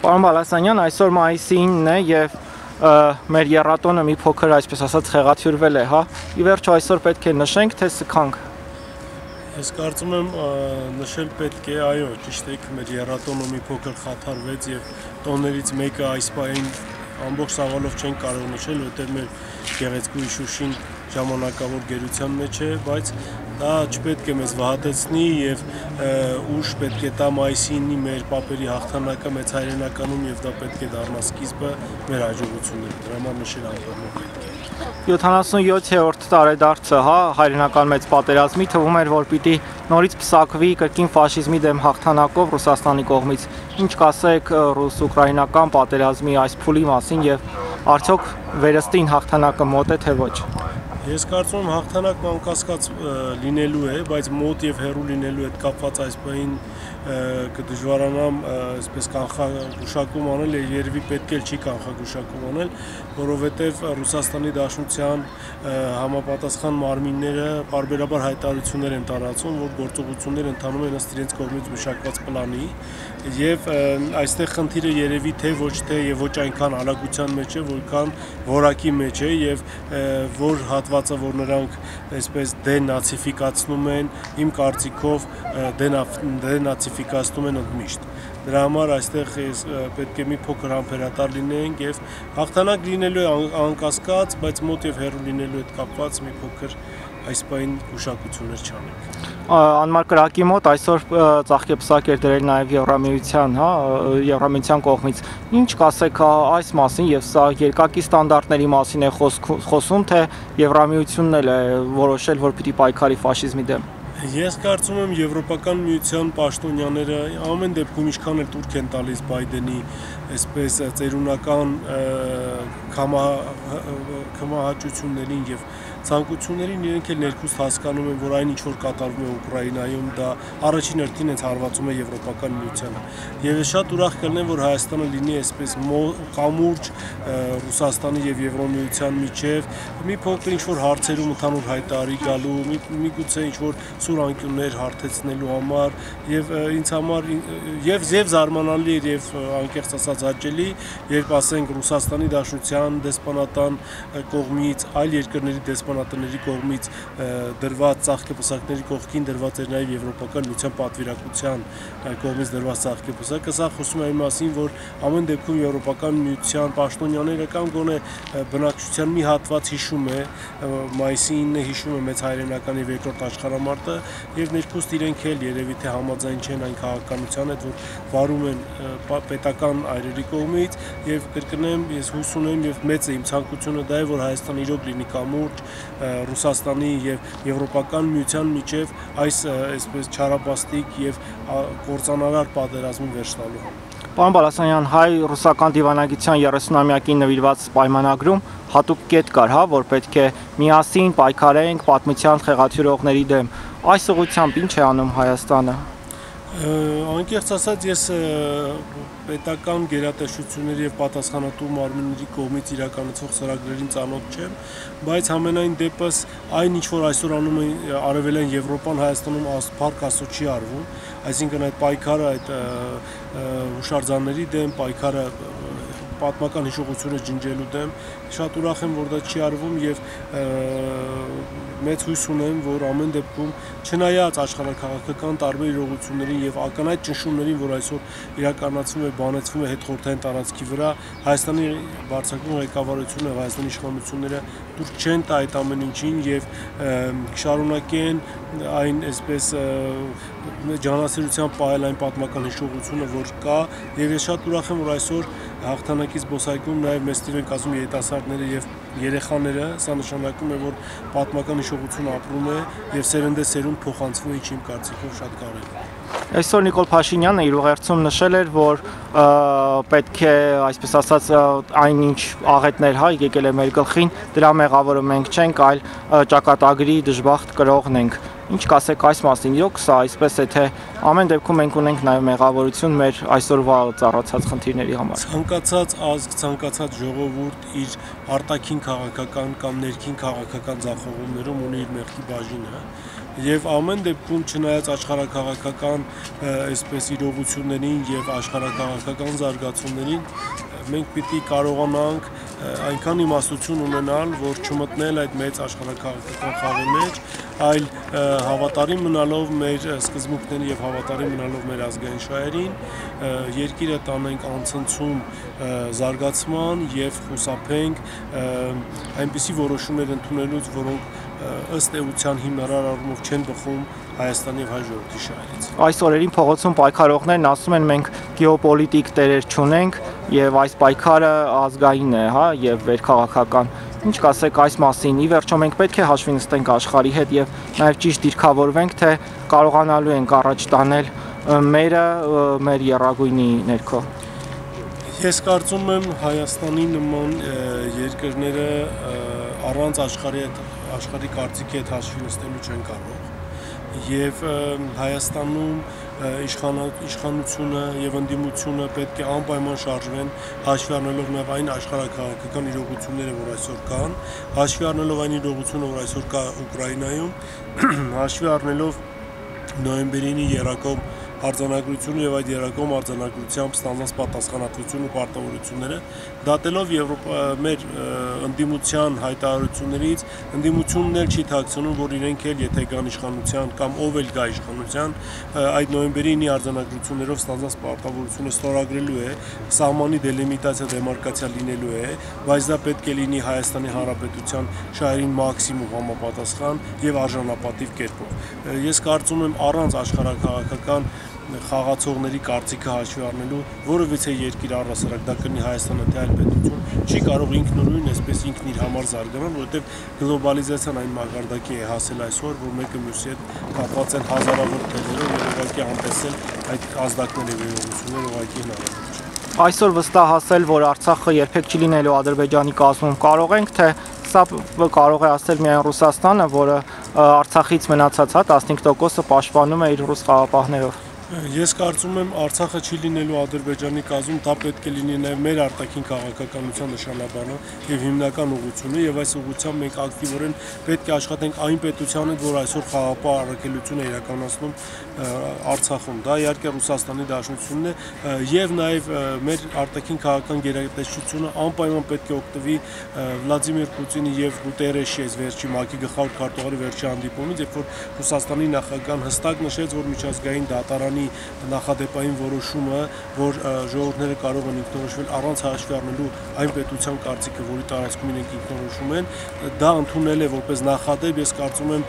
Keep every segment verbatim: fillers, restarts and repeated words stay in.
Պարոն Բալասանյան, այսօր մայիսի ինն է եւ մեր եռատոնը մի փոքր, այսպես ասած, խեղաթյուրվել է, հա։ Ի վերջո այսօր պետք է նշենք, թե սքանք։ Ես կարծում եմ նշել պետք է, այո, ճիշտ եք, մեր եռատոնը մի փոքր խաթարվեց եւ տոներից մեկը այս պահին ամբողջ ցավալով չենք կարող նշել, որտեղ մեր գեղեցկուի Շուշին ժամանակավոր գերության մեջ է, բայց դա չպետք է մեզ վհատեցնի եւ ուշ պետք է տա մայիսի ինի մեր պապերի հաղթանակը մեծ հայրենականում եւ դա պետք է դառնա սկիզբը մեր հաջողությունների, դրա համար նշել անգամ պետք է։ յոթանասունյոթերորդ տարեդարձը, հա, հայրենական մեծ պատերազմի թվում էր, որ պիտի նորից փսակվի կրկին ֆաշիզմի դեմ հաղթանակով Ռուսաստանի կողմից։ Ինչ կասեք ռուս-ուկրաինական պատերազմի այս փուլի մասին եւ արդյոք վերստին հաղթանակը մոտ է թե ոչ։ Ես կարծում եմ հաղթանակն անկասկած լինելու է, բայց մոտ եւ հեռու լինելու հետ կապված այս բանին կդժվարանամ այսպես կանխագուշակում անել, երևի պետք է չի կանխագուշակում անել, որովհետեւ Ռուսաստանի Դաշնության համապատասխան մարմինները բարբերաբար հայտարարություններ են տարածում, որ գործողություններ ընթանում են ըստ իրենց կողմից մշակված պլանի եւ այստեղ խնդիրը երևի թե ոչ թե եւ ոչ այնքան հալակության մեջ է, որքան որակի մեջ է եւ որ հատվածը, որ նրանք այսպես դենացիֆիկացնում են, իմ կարծիքով դենացիֆիկացնում են ընդմիշտ։ Դրա համար այստեղ պետք է մի փոքր համբերատար լինենք եւ հաղթանակ լինելու է անկասկած, բայց մոտ եւ հեռու լինելու հետ կապված մի փոքր այս բային գուշակություններ չանենք։ Անմար կրակի մոտ այսօր ծաղկեպսակ էր դրել նաև Եվրամիության, հա, Եվրամիության կողմից։ Ինչ կասեք այս մասին եւ սա երկակի ստանդարտների մասին է խոսում, թե Եվրամիությունն էլ է որոշել, որ պիտի պայքարի ֆաշիզմի դեմ։ Ես կարծում եմ Եվրոպական միության պաշտոնյաները ամեն դեպքում ինչքան էլ տուրք են տալիս Բայդենի այսպես ծերունական կամահաճություններին եւ ցանկություններին, իրենք էլ ներքուստ հասկանում են, որ այն ինչ որ կատարվում է Ուկրաինայում, դա առաջին հերթին հենց հարվածում է Եվրոպական միությանը։ Եվ ես շատ ուրախ կլինեմ, որ Հայաստանը լինի այսպես կամուրջ Ռուսաստանի եւ Եվրոմիության միջև մի փոքր ինչ որ հարցերում ընդհանուր հայտարարի գալու, միգուցե ինչ որ սուր անկյուններ հարթեցնելու համար եւ ինձ համար եւ եւ զարմանալի էր եւ անկեղծ ասած հաճելի, երբ ասենք Ռուսաստանի Դաշնության դեսպանատան կողմից, այլ երկրների դեսպանատների կողմից դրված ծաղկեպսակների կողքին դրված էր նաեւ Եվրոպական միության պատվիրակության կողմից դրված ծաղկեպսակը, սա խոսում է այն մասին, որ ամեն դեպքում Եվրոպական միության պաշտոնյաները կամ գոնե բնակչության մի հատված հիշում է մայիսի ինը հիշում է մեծ հայրենական եւ երկրորդ աշխարհամարտը եւ ներքուստ իրենք էլ երևի թե համաձայն չեն այն քաղաքականության հետ, որ վարում են պետական այրերի կողմից եւ կրկնեմ, ես հույս ունեմ եւ մեծ է իմ ցանկությունը դա է, որ Հայաստանը իրոք լինի կամուրջ Ռուսաստանի եւ Եվրոպական միության միջև այս այսպես չարաբաստիկ եւ կործանարար պատերազմի վերջ տալու։ Պարոն Բալասանյան, հայ-ռուսական դիվանագիտության երեսունամյակին նվիրված պայմանագրում հատուկ կետ կար, հա, որ պետք է միասին պայքարենք պատմության խեղաթյուրողների դեմ։ Այս ուղղությամբ ինչ է անում Հայաստանը։ Անկեղծ ասած, ես պետական գերատեսչությունների եւ պատասխանատու մարմինների կողմից իրականացվող ծրագրերին ծանոթ չեմ, բայց համենայն դեպս այն ինչ որ այսօր անում է Արևելյան Եվրոպան Հայաստանում փառք Աստծո չի արվում, այսինքն այդ պայքարը այդ հուշարձանների դեմ, պայքարը պատմական հիշողությունը ջնջելու դեմ, շատ ուրախ եմ, որ դա չի արվում եւ մեծ հույս ունեմ, որ ամեն դեպքում չնայած աշխարհաքաղաքական տարբեր իրողություններին եւ ակնհայտ ճնշումներին, որ այսօր իրականացվում է, բանեցվում է հետխորհրդային տարածքի վրա, Հայաստանի բարձրագույն ղեկավարությունը, Հայաստանի իշխանությունները դուր չեն տա այդ ամեն ինչին եւ շարունակեն այն այսպես ջանասիրությամբ պահել այն պատմական հիշողությունը, որ կա եւ ես շատ ուրախ եմ, որ այսօր հաղթանակի զբոսայգում նաև մեծ թիվ են կազմում երիտասարդները եւ երեխաները, սա նշանակում է, որ պատմական հիշողությունը ապրում է եւ սերնդեսերունդ փոխանցվում է, ինչի իմ կարծիքով շատ կարեւոր է։ Այսօր Նիկոլ Փաշինյանը իր ուղերձում նշել էր, որ պետք է, այսպես ասած, այնինչ աղետներ հա եկել է մեր գլխին, դրա մեղավորը մենք չենք, այլ ճակատագրի դժբախտ կրողն ենք։ Ինչ կասեք այս մասին, իրոք սա այսպես է, թե ամեն դեպքում մենք ունենք նաև մեղավորություն մեր այսօրվա ծառացած խնդիրների համար։ Ցանկացած ազգ, ցանկացած ժողովուրդ իր արտաքին քաղաքական կամ ներքին քաղաքական ձախողումներում ունի իր մեղքի բաժինը, եւ ամեն դեպքում չնայած աշխարհակաղակական այսպես իրողություններին եւ աշխարհակաղակական զարգացումներին մենք պիտի կարողանանք այնքան իմաստություն ունենալ, որ չմտնել այդ մեծ աշխարհակաղակական խաղի մեջ, այլ հավատարիմ մնալով մեր սկզբունքներին եւ հավատարիմ մնալով մեր ազգային շահերին, երկիրը տանենք անցնցում զարգացման եւ խուսափենք այնպիսի որոշումներ ընդունելուց, որոնք ըստ էության հիմնարար առումով չեն բխում Հայաստանի եւ հայ ժողովրդի շահերից։ Այս օրերին փողոցում պայքարողներն ասում են մենք գեոպոլիտիկ տերեր չունենք եւ այս պայքարը ազգային է, հա, եւ վերքաղաքական։ Ինչ կասեք այս մասին։ Ի վերջո մենք պետք է հաշվի նստենք աշխարհի հետ եւ նաեւ ճիշտ դիրքավորվենք, թե կարողանալու ենք առաջ տանել մերը մեր եռագույնի ներքո։ Ես կարծում եմ Հայաստանի նման երկրները առանց աշխարհի հետ աշխարհի կարծիքի հետ հաշվի նստելու չեն կարող եւ Հայաստանում իշխանությունը եւ ընդդիմությունը պետք է անպայման շարժվեն հաշվի առնելով նաեւ այն աշխարհակաղակական իրողությունները, որ այսօր կան, հաշվի առնելով այն իրողությունը, որ այսօր կա Ուկրաինայում, հաշվի առնելով նոյեմբերին եռակողմ արձանագրությունը եւ այդ եռակողմ արձանագրությամբ ստանձնած պատասխանատվությունը ու պարտավորությունները, դատելով Եվրոպա մեր ընդդիմության հայտարարություններից, ընդդիմությունն էլ չի թաքցնում, որ իրենք էլ եթե կան իշխանության կամ ով էլ գա իշխանության, այդ նոյեմբերին արձանագրություններով ստանձնած պարտավորությունը ստորագրելու է, սահմանի դելիմիտացիա, դեմարկացիա լինելու է, բայց դա պետք է լինի Հայաստանի Հանրապետության շահերին մաքսիմում համապատասխան եւ արժանապատիվ կերպով։ Ես կարծում եմ առանց աշխարհակաղակական խաղացողների կարծիքը հաշվի առնելու որևիցե երկիր առհասարակ դա կլինի Հայաստանը թե այլ պետություն չի կարող ինքնուրույն այսպես ինքն իր համար զարգանալ, որովհետև գլոբալիզացիան այն մակարդակի է հասել այսօր, որ մեկը մյուսի հետ կապված են հազարավոր թեժերով եւ ուղղակի անտեսել այդ ազդակների վերողությունները ուղղակի հնարավոր չէ։ Այսօր վստահ ասել, որ Արցախը երբեք չի լինելու Ադրբեջանի կազմում, կարող ենք, թե սա կարող է ասել միայն Ռուսաստանը, որը Արցախից մնացած հա տասնհինգ տոկոսը պաշտպանում է իր ռուս խաղապահներով։ Ես կարծում եմ Արցախը չի լինելու Ադրբեջանի կազմում, դա պետք է լինի նաև մեր արտաքին քաղաքականության նշանաբանը եւ հիմնական ուղղությունը եւ այս ուղղությամբ մենք ակտիվորեն պետք է աշխատենք այն պետության հետ, որ այսօր խաղապահ առաքելություն է իրականացնում Արցախում։ Դա իհարկե Ռուսաստանի Դաշնությունն է եւ նաեւ մեր արտաքին քաղաքական գերատեսչությունը անպայման պետք է օգտվի Վլադիմիր Պուտինի եւ Գուտերեշի այս վերջի ՄԱԿ-ի գլխավոր քարտուղարի վերջի հանդիպումից, երբ որ Ռուսաստանի նախագահան հստակ նշեց, որ միջազգային դատարանի նախադեպային որոշումը, որ ժողովուրդները կարող են ինքնորոշվել առանց հաշվի առնելու այն պետության կարծիքը, որի տարածքում իրենք ինքնորոշում են, դա ընդունել է որպես նախադեպ։ Ես կարծում եմ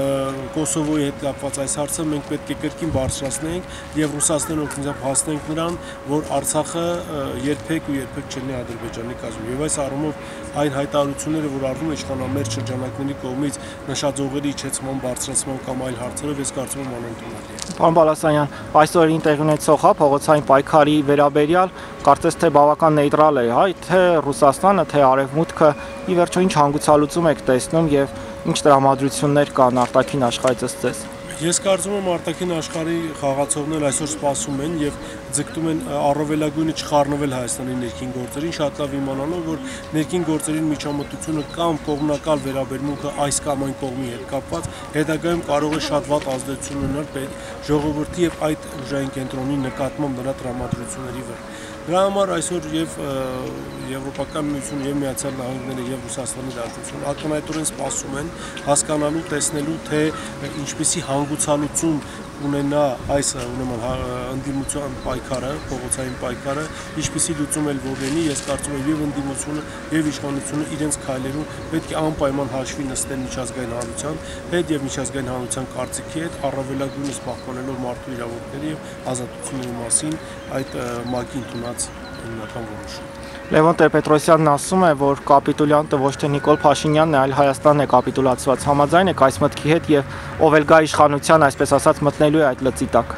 Կոսովոյի հետ կապված այս հարցը մենք պետք է կրկին բարձրացնենք եւ Ռուսաստանի օգնությամբ հասնենք նրան, որ Արցախը երբեք ու երբեք չլինի Ադրբեջանի կազմում։ Եվ այս առումով այն հայտարարությունները, որ արվում է իշխանամերձ շրջանակների կողմից նշաձողերի իջեցման, բարձրացման կամ այլ հարցերով, ես կարծում եմ անընդունելի է։ Պարոն Բալասանյան, այսօրին տեղի ունեցող հա փողոցային պայքարի վերաբերյալ կարծես թե բավական նեյտրալ է, հա, թե Ռուսաստանը, թե Արևմուտքը ի վերջո ինչ հանգուցալուծում եք տեսնում եւ ինչ տրամադրություններ կան արտաքին աշխարհից ըստ ձեզ։ Ես կարծում եմ արտաքին աշխարհի խաղացողներն այսօր սպասում են եւ ձգտում են առավելագույնը չխառնվել Հայաստանի ներքին գործերին, շատ լավ իմանալով, որ ներքին գործերին միջամտությունը կամ կողմնակալ վերաբերմունքը այս կամ այն կողմի հետ կապված հետագայում կարող է շատ վատ ազդեցություն ունենալ ժողովրդի եւ այդ ուժային կենտրոնի նկատմամբ նրա տրամադրությունների վրա։ Դրա համար այսօր եւ Եվրոպական միությունը եւ Միացյալ Նահանգները եւ Ռուսաստանի Դաշնությունը ակնհայտորեն սպասում են հասկանալու, տեսնելու, թե ինչպիսի հանգուցալուծում ունենա այս ուրեմն ընդդիմության պայքարը, փողոցային պայքարը, ինչպիսի լուծում էլ որ լինի, ես կարծում եմ եւ ընդդիմությունը եւ իշխանությունը իրենց քայլերում պետք է անպայման հաշվի նստեն միջազգային հանրության հետ եւ միջազգային հանրության կարծիքի հետ, առավելագույնս պահպանելով մարդու իրավունքների եւ ազատությունների մասին այդ ՄԱԿ-ի ընդունած հիմնական որոշումը։ Լևոն Տեր-Պետրոսյանն ասում է, որ կապիտուլյանտը ոչ թե Նիկոլ Փաշինյանն է, այլ Հայաստանն է կապիտուլացված։ Համաձայն եք այս մտքի հետ եւ ով էլ գա իշխանության, այսպես ասած, մտնելու է այդ լծի տակ։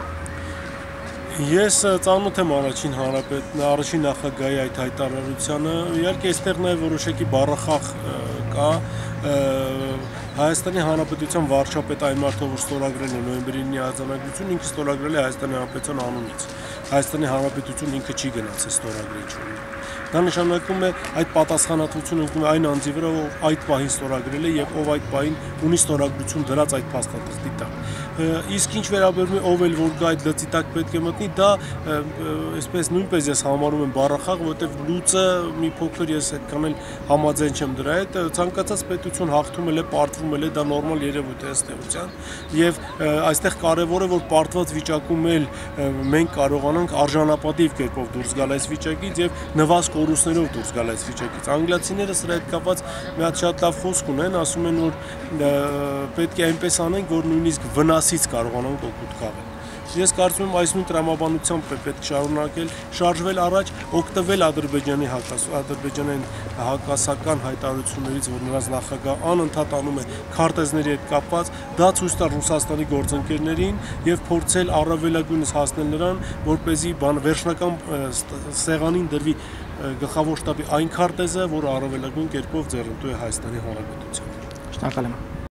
Ես ծանոթ եմ առաջին հանրապետ, առաջին նախագահի այդ հայտարարությանը, իհարկե այստեղ նաև որոշակի բառախախ կա, Հայաստանի Հանրապետության վարչապետ այն մարդը, որ ստորագրել է նոյեմբերի ինը արձանագրություն, ինքը ստորագրել է Հայաստանի Հանրապետության անունից։ Հայաստանի Հանրապետություն ինքը չի գնացել ստորագրել։ Դա նշանակում է այդ պատասխանատվությունը ընկնում է այն անձի վրա, ով այդ պահին ստորագրել է եւ ով այդ պահին ունի ստորագրություն դրած այդ փաստաթղթի տակ։ Իսկ ինչ վերաբերում է ով էլ որ գա այդ լծի տակ պետք է մտնի, դա այսպես նույնպես ես համարում եմ բառախաղ, որովհետեւ լուծը մի փոքր ես այդքան էլ համաձայն չեմ դրա հետ, ցանկացած պետություն հաղթում էլ է, պարտվում էլ է, դա նորմալ երևույթ է ըստ էության, եւ այստեղ կարեւոր է որ պարտված վիճակում էլ մենք կարողանանք արժանապատիվ կերպով դուրս գալ այս վիճակից եւ նվազք կորուստներով դուրս գալ այս վիճակից։ Անգլիացիները սրա հետ կապված մի հատ շատ լավ խոսք ունեն, ասում են որ պետք է այնպես անենք, որ նույնիսկ վնասից կարողանանք օգուտ քաղել։ Ես կարծում եմ այս նույն տրամաբանությամբ պետք շարունակել, շարժվել առաջ, օգտվել Ադրբեջանի ադրբեջանային հակասական հայտարարություններից, որ նրանց նախագահ անընդհատ անում է քարտեզների հետ կապված, դա ցույց տալ Ռուսաստանի գործընկերներին եւ փորձել առավելագույնս հասնել նրան, որպեսզի բան վերջնական սեղանին դրվի գլխավոր շտաբի այն քարտեզը, որը առավելագույն կերպով ձեռնտու է Հայաստանի Հանրապետությանը։ Շնորհակալ եմ։